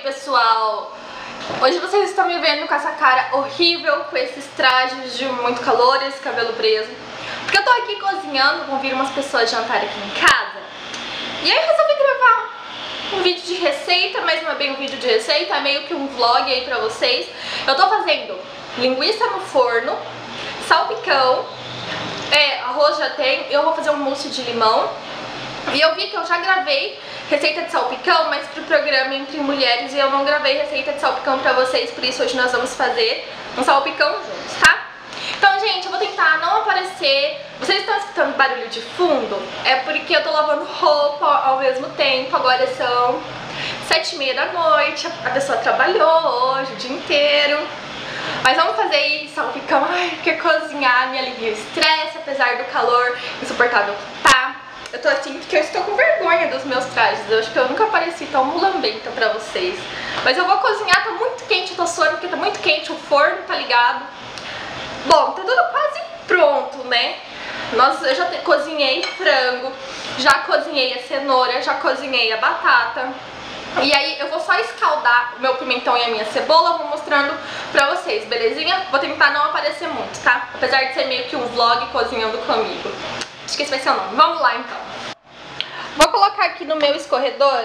pessoal? Hoje vocês estão me vendo com essa cara horrível, com esses trajes de muito calor, esse cabelo preso. Porque eu tô aqui cozinhando, vão vir umas pessoas jantar aqui em casa. E aí eu resolvi gravar um vídeo de receita, mas não é bem um vídeo de receita, é meio que um vlog aí pra vocês. Eu tô fazendo linguiça no forno, salpicão, arroz já tem, eu vou fazer um mousse de limão. E eu vi que eu já gravei receita de salpicão, mas pro programa Entre Mulheres, e eu não gravei receita de salpicão pra vocês, por isso hoje nós vamos fazer um salpicão juntos, tá? Então, gente, eu vou tentar não aparecer. Vocês estão escutando barulho de fundo? É porque eu tô lavando roupa ao mesmo tempo. Agora são 7h30 da noite, a pessoa trabalhou hoje o dia inteiro. Mas vamos fazer aí salpicão, porque cozinhar me alivia o estresse, apesar do calor insuportável que tá. Eu tô assim porque eu estou com vergonha dos meus trajes. Eu acho que eu nunca apareci tão mulambenta pra vocês. Mas eu vou cozinhar, tá muito quente, eu tô suando porque tá muito quente, o forno tá ligado. Bom, tá tudo quase pronto, né? Eu já cozinhei frango, já cozinhei a cenoura, já cozinhei a batata. E aí eu vou só escaldar o meu pimentão e a minha cebola, vou mostrando pra vocês, belezinha? Vou tentar não aparecer muito, tá? Apesar de ser meio que um vlog cozinhando comigo. Acho que esse vai ser o nome. Vamos lá, então. Vou colocar aqui no meu escorredor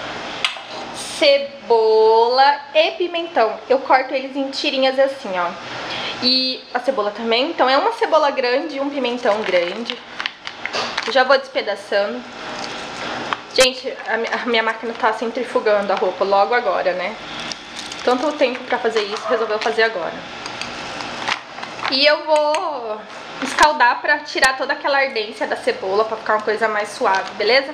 cebola e pimentão. Eu corto eles em tirinhas assim, ó. E a cebola também. Então é uma cebola grande e um pimentão grande. Já vou despedaçando. Gente, a minha máquina tá centrifugando a roupa logo agora, né? Tanto tempo pra fazer isso, resolveu fazer agora. E eu vou escaldar pra tirar toda aquela ardência da cebola, pra ficar uma coisa mais suave, beleza?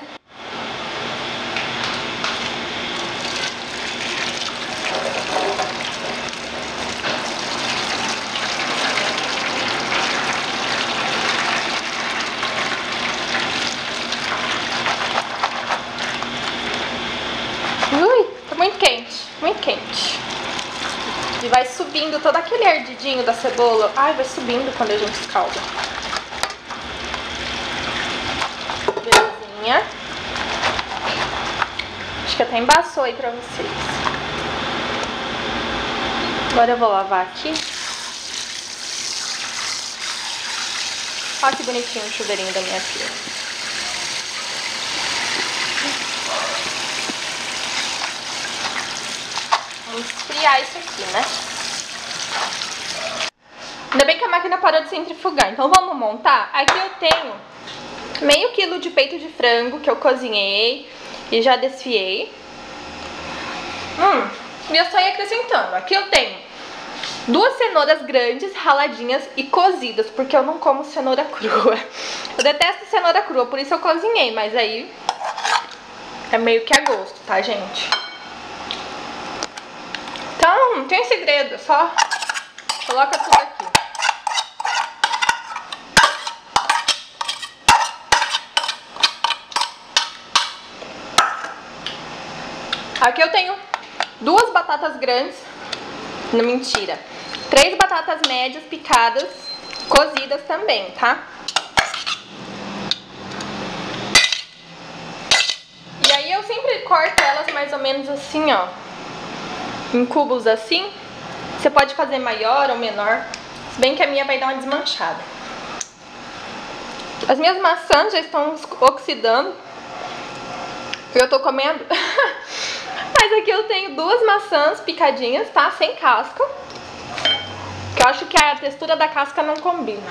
Ui, tá muito quente, muito quente. E vai subindo todo aquele ardidinho da cebola. Ai, vai subindo quando a gente escalda. Belezinha. Acho que até embaçou aí pra vocês. Agora eu vou lavar aqui. Olha que bonitinho o chuveirinho da minha filha. Vamos esfriar isso aqui, né? Ainda bem que a máquina parou de centrifugar. Então vamos montar. Aqui eu tenho meio quilo de peito de frango que eu cozinhei e já desfiei. E eu só ia acrescentando. Aqui eu tenho 2 cenouras grandes, raladinhas e cozidas, porque eu não como cenoura crua. Eu detesto cenoura crua, por isso eu cozinhei, mas aí é meio que a gosto, tá, gente? Então, não tem segredo, só coloca tudo aqui. Aqui eu tenho 2 batatas grandes, não, mentira, 3 batatas médias picadas, cozidas também, tá? E aí eu sempre corto elas mais ou menos assim, ó, em cubos assim. Você pode fazer maior ou menor, se bem que a minha vai dar uma desmanchada. As minhas maçãs já estão oxidando, eu tô comendo. Mas aqui eu tenho 2 maçãs picadinhas, tá? Sem casca. Que eu acho que a textura da casca não combina.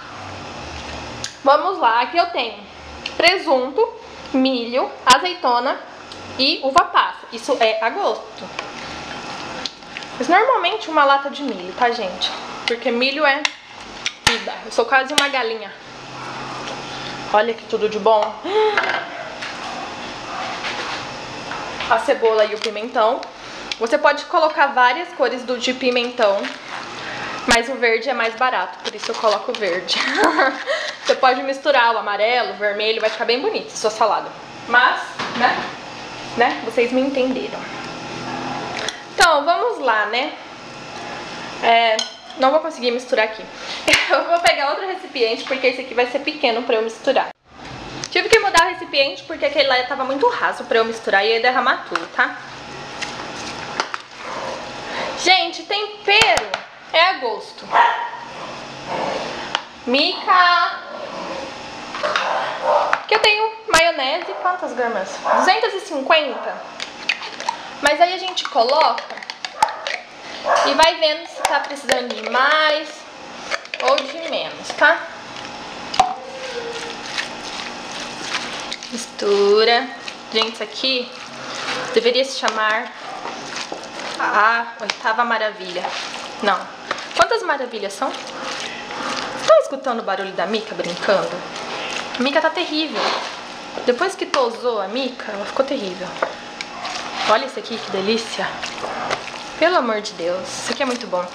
Vamos lá, aqui eu tenho presunto, milho, azeitona e uva passa. Isso é a gosto. Mas normalmente uma lata de milho, tá, gente? Porque milho é vida. Eu sou quase uma galinha. Olha que tudo de bom. A cebola e o pimentão. Você pode colocar várias cores de pimentão, mas o verde é mais barato, por isso eu coloco o verde. Você pode misturar o amarelo, o vermelho, vai ficar bem bonito a sua salada. Mas, né? Vocês me entenderam. Então, vamos lá, né? Não vou conseguir misturar aqui. Eu vou pegar outro recipiente, porque esse aqui vai ser pequeno pra eu misturar. Tive que mudar o recipiente porque aquele lá tava muito raso pra eu misturar e ia derramar tudo, tá? Mica! Aqui eu tenho maionese, quantas gramas? 250. Mas aí a gente coloca e vai vendo se tá precisando de mais ou de menos, tá? Mistura. Gente, isso aqui deveria se chamar a 8ª maravilha. Não. Quantas maravilhas são? Estão escutando o barulho da Mica brincando? A Mica tá terrível. Depois que tosou a Mica, ela ficou terrível. Olha isso aqui, que delícia. Pelo amor de Deus, isso aqui é muito bom.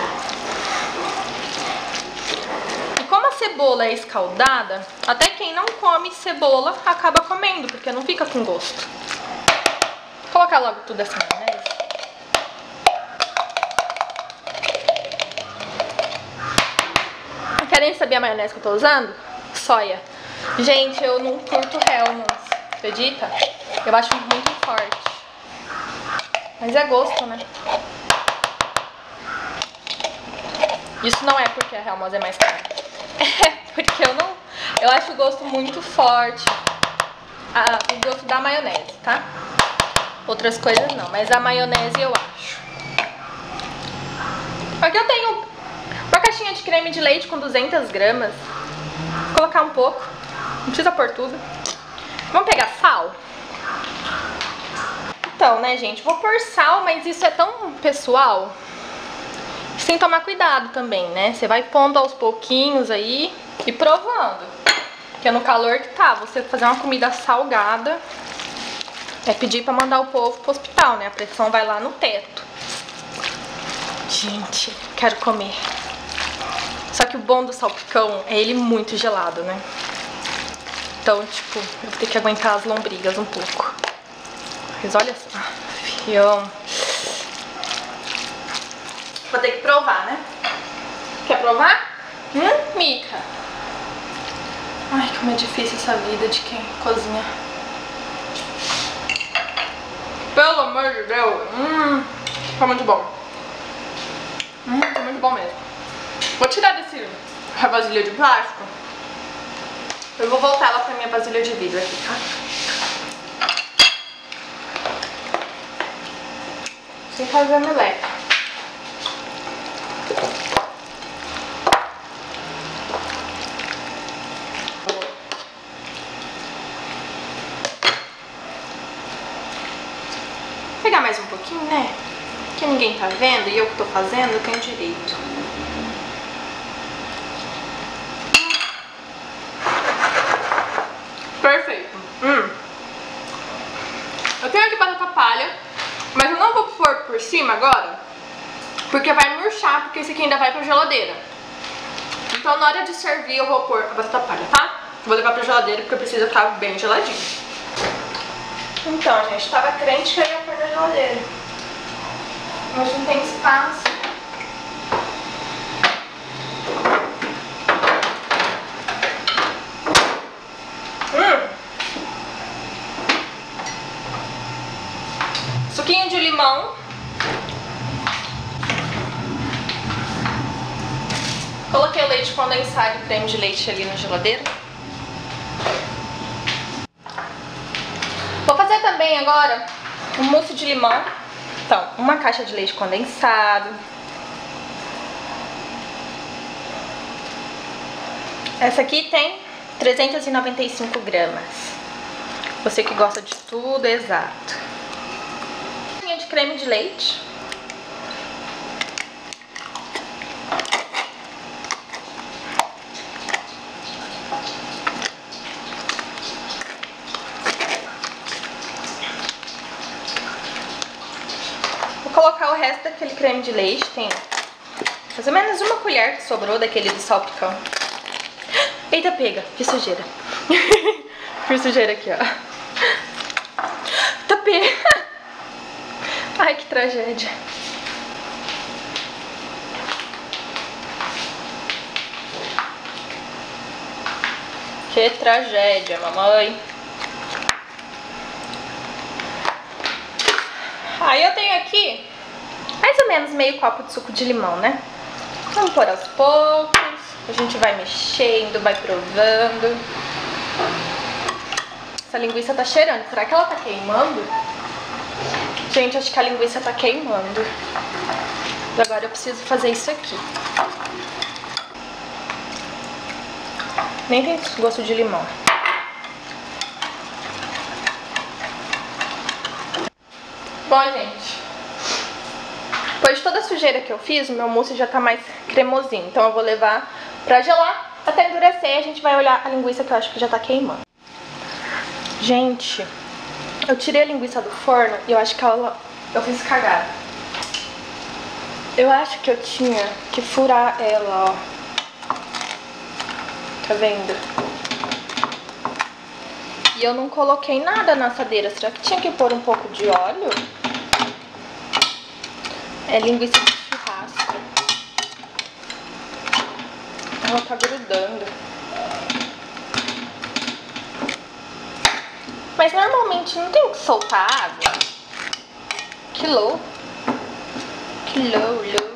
E como a cebola é escaldada, até quem não come cebola acaba comendo, porque não fica com gosto. Vou colocar logo tudo essa maionese. Querem saber a maionese que eu tô usando? Soia. Gente, eu não curto Hellmann's, acredita? Eu acho muito forte. Mas é gosto, né? Isso não é porque a Hellmann's é mais cara. É porque eu acho o gosto muito forte. O gosto da maionese, tá? Outras coisas não, mas a maionese eu acho. Aqui eu tenho uma caixinha de creme de leite com 200 gramas. Vou colocar um pouco. Não precisa pôr tudo. Vamos pegar sal? Então, né, gente? Vou pôr sal, mas isso é tão pessoal. Você tem que tomar cuidado também, né? Você vai pondo aos pouquinhos aí e provando. Porque no calor que tá, você fazer uma comida salgada é pedir pra mandar o povo pro hospital, né? A pressão vai lá no teto. Gente, quero comer. Só que o bom do salpicão é ele muito gelado, né? Então, tipo, eu vou ter que aguentar as lombrigas um pouco. Mas olha só, fião. Vou ter que provar, né? Quer provar? Mica? Ai, como é difícil essa vida de quem cozinha. Pelo amor de Deus. Tá muito bom. Tá muito bom mesmo. Vou tirar desse vasilha de plástico. Eu vou voltar ela pra minha vasilha de vidro aqui, tá? Sem fazer meleca. Vou pegar mais um pouquinho, né? Que ninguém tá vendo e eu que tô fazendo, eu tenho direito. Perfeito. Eu tenho aqui batata palha, mas eu não vou pôr por cima agora, porque vai murchar, porque esse aqui ainda vai pra geladeira. Então na hora de servir eu vou pôr a batata palha, tá? Vou levar pra geladeira porque precisa ficar bem geladinho. Então, gente, tava crente que eu ia pôr na geladeira, mas não tem espaço. Suquinho de limão. Coloquei o leite condensado e creme de leite ali na geladeira. Vou fazer também agora um mousse de limão. Então, uma caixa de leite condensado. Essa aqui tem 395 gramas. Você que gosta de tudo, exato. De creme de leite. Vou colocar o resto daquele creme de leite. Tem mais ou menos uma colher que sobrou daquele do salpicão. Eita, pega, que sujeira. Que sujeira aqui, ó. Tá pega. Ai, que tragédia. Que tragédia, mamãe. Aí eu tenho aqui mais ou menos meio copo de suco de limão, né? Vamos pôr aos poucos. A gente vai mexendo, vai provando. Essa linguiça tá cheirando. Será que ela tá queimando? Gente, acho que a linguiça tá queimando. Agora eu preciso fazer isso aqui. Nem tem gosto de limão. Bom, gente, depois de toda a sujeira que eu fiz, o meu mousse já tá mais cremosinho. Então eu vou levar pra gelar até endurecer e a gente vai olhar a linguiça que eu acho que já tá queimando. Gente, eu tirei a linguiça do forno e eu acho que eu fiz cagada. Eu acho que eu tinha que furar ela, ó. Tá vendo? E eu não coloquei nada na assadeira. Será que tinha que pôr um pouco de óleo? É linguiça de churrasco. Ela tá grudando. Mas normalmente não tem que soltar água. Que louco. Que louco.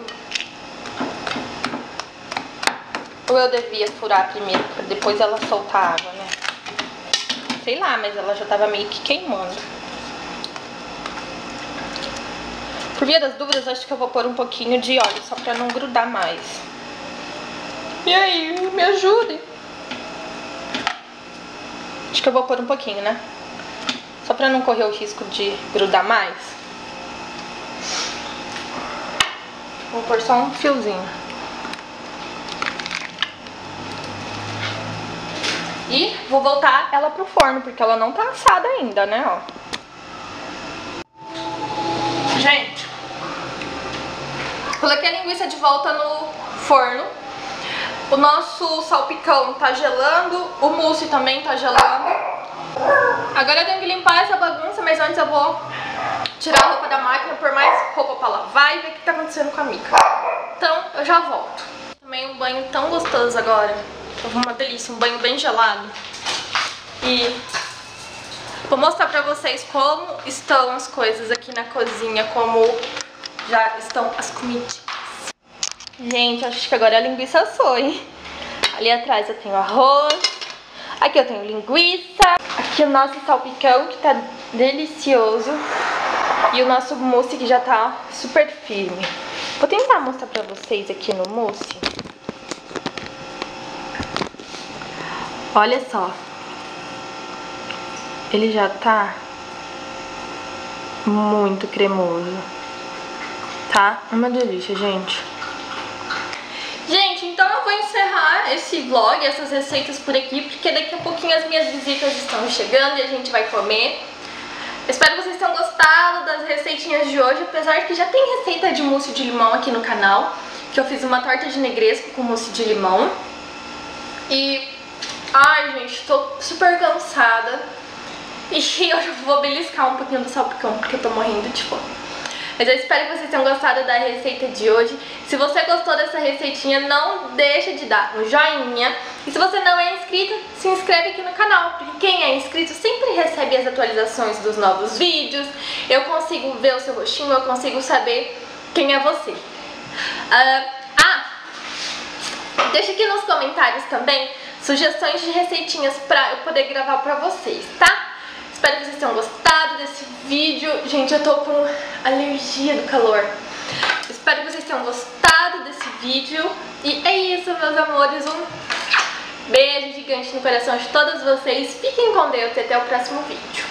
Ou eu devia furar primeiro pra depois ela soltar água, né? Sei lá, mas ela já tava meio que queimando. Por via das dúvidas, acho que eu vou pôr um pouquinho de óleo, só pra não grudar mais. E aí, me ajudem. Acho que eu vou pôr um pouquinho, né? Só pra não correr o risco de grudar mais. Vou pôr só um fiozinho. E vou voltar ela pro forno, porque ela não tá assada ainda, né, ó. Gente, coloquei a linguiça de volta no forno. O nosso salpicão tá gelando, o mousse também tá gelando. Agora eu tenho que limpar essa bagunça, mas antes eu vou tirar a roupa da máquina, pôr mais roupa pra lavar e ver o que tá acontecendo com a Mica. Então, eu já volto. Tomei um banho tão gostoso agora. Tava uma delícia, um banho bem gelado. E vou mostrar pra vocês como estão as coisas aqui na cozinha, como já estão as comidinhas. Gente, acho que agora a linguiça assou, hein? Ali atrás eu tenho arroz, aqui eu tenho linguiça, aqui o nosso salpicão que tá delicioso e o nosso mousse que já tá super firme. Vou tentar mostrar pra vocês aqui no mousse. Olha só. Ele já tá muito cremoso. Tá? Uma delícia, gente. Gente, então eu vou encerrar esse vlog, essas receitas por aqui, porque daqui a pouquinho as minhas visitas estão chegando e a gente vai comer. Espero que vocês tenham gostado das receitinhas de hoje, apesar que já tem receita de mousse de limão aqui no canal, que eu fiz uma torta de negresco com mousse de limão. E, ai gente, tô super cansada. E eu vou beliscar um pouquinho do salpicão, porque eu tô morrendo de fome. Mas eu espero que vocês tenham gostado da receita de hoje. Se você gostou dessa receitinha, não deixa de dar um joinha. E se você não é inscrito, se inscreve aqui no canal, porque quem é inscrito sempre recebe as atualizações dos novos vídeos. Eu consigo ver o seu rostinho, eu consigo saber quem é você. Deixa aqui nos comentários também sugestões de receitinhas pra eu poder gravar pra vocês, tá? Espero que vocês tenham gostado desse vídeo. Gente, eu tô com alergia do calor. Espero que vocês tenham gostado desse vídeo. E é isso, meus amores. Um beijo gigante no coração de todas vocês. Fiquem com Deus e até o próximo vídeo.